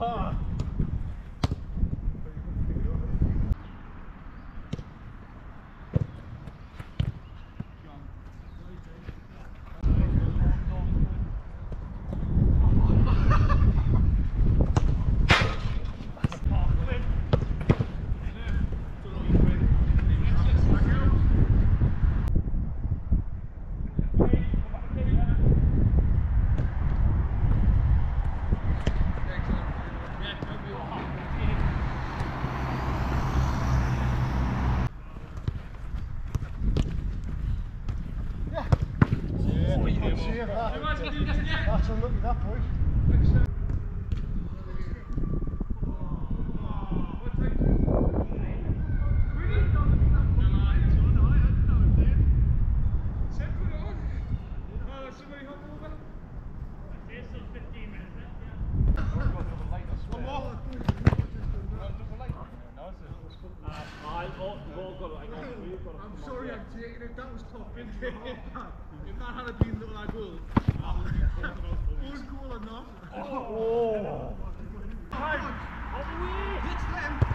That's unlucky, that boy. I'm sorry I'm taking it, that was tough, isn't it? If that had been little like goal, own goal or not. Oh! Hits them!